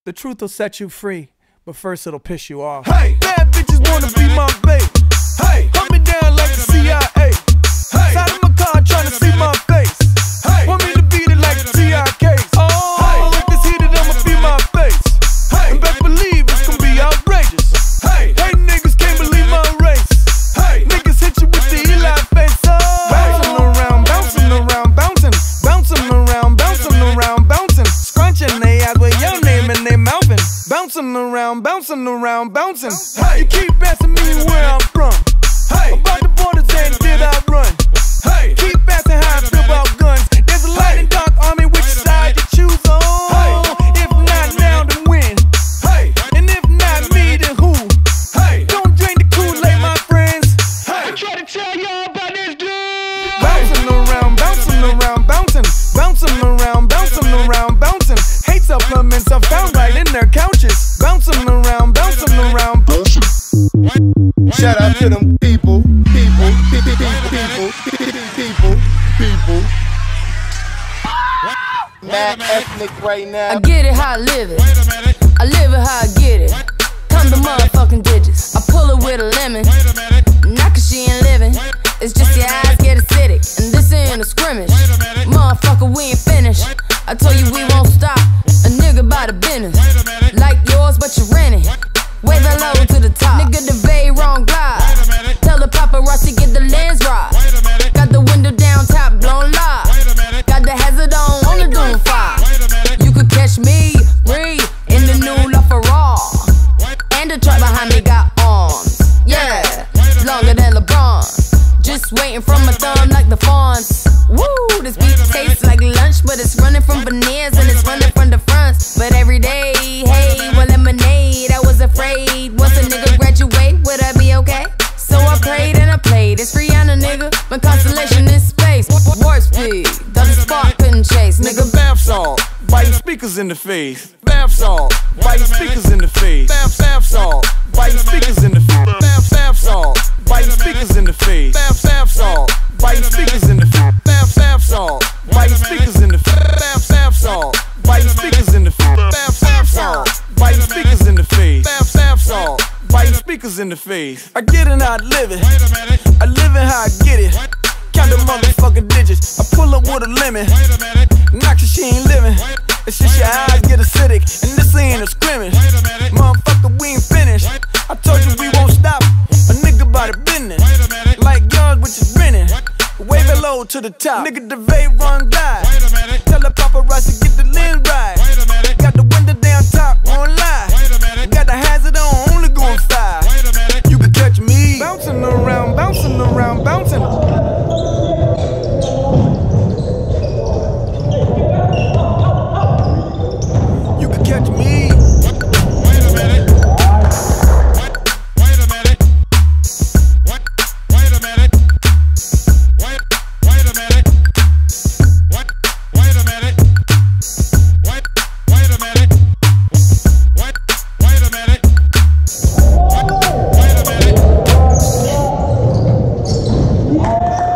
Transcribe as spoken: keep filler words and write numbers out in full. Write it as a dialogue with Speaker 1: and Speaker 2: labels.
Speaker 1: The truth will set you free, but first it'll piss you off.
Speaker 2: Hey, bad bitches wanna be my babe. Hey, hunt me down like the C I A. Hey, side of my car trying to see my face. Hey, want me to beat it like the T I Ks. Oh, hey, if it's heated, I'ma be my face. Hey, and best believe it's gonna be outrageous. Hey, hey, niggas can't believe my race. Hey, niggas hit you with the Eli face. Oh, bouncing around, bouncing around, bouncing, bouncing around, bouncing around, bouncing, scrunching they eyes with your name and they mouthing. Bouncing around, bouncing around, bouncing. Hey, you keep asking me where I'm from. Hey, about the borders and did I run? Hey, keep asking how I feel about guns. There's a light and dark army, which side you choose on? Hey, if not now, then when? Hey, and if not me, then who? Hey, don't drink the Kool-Aid, my friends. Hey, I try to tell y'all about this dude. Bouncing around, bouncing around, bouncing, bouncing around, bouncing around, bouncing. Hate supplements are found right in their couches. Bouncing around, bouncing around, bouncing. Shout out to them people, people, people, people, people, people. Mad ethnic right now.
Speaker 3: I get it how I live it. I live it how I get it. Come the motherfucking digits. I pull it with a lemon. Not cause she ain't living. It's just your eyes get acidic. And this ain't a scrimmage. Motherfucker, we ain't finished. I told you we won't stop. A nigga by the business. Like yours, but you renting. Wave hello to the top. Nigga, the very wrong glide. Tell the paparazzi get the lens right. Got the window down, top blown live. Got the hazard on, on the doom fire. You could catch me, read in the new LaFerrari. And the truck behind me got arms. Yeah, longer than LeBron. Just waiting from my thumb like the fawns. Woo, this beat tastes like lunch, but it's running from veneers and it's running from the fronts. But every day, hey, well, lemonade. I was afraid once a nigga graduate, would I be okay? So I prayed and I played. It's Rihanna, nigga. My constellation is space. Warp speed, doesn't spark, couldn't chase.
Speaker 2: Nigga, bath salt, biting speakers in the face. Bath salt, biting speakers in the face. Bath, bath salt, biting speakers in the face. Bath, bath salt, biting speakers in the face. Bath, bath salt, biting speakers in the face. Bath, bath salt, biting speakers in the face. Bath, bath salt, biting speakers in the face. Bath, bath salt, biting speakers in the face. Bath, bath salt, biting speakers in the face. I get it how I live it. I live it how I get it. Count the motherfucking digits. I pull up with a lemon. Not cause she ain't living. It's just your eyes get acidic. And this ain't a scrimmage. Motherfucker, we ain't finished. I told you we won't stop. A nigga by the business. Like yours, which is grinning. Wave it low to the top. Nigga, the vape run glide. Tell the paparazzi get the lens right. Got the window down top, won't lie. Got the hazard on, only going five. You can catch me bouncing around, bouncing around, bouncing. You can catch me. Wait a minute. Wait a minute. Wait, wait a minute. Wait, wait a minute. Wait, wait a minute. Wait, wait a minute. Wait, wait a minute. Wait, wait a minute.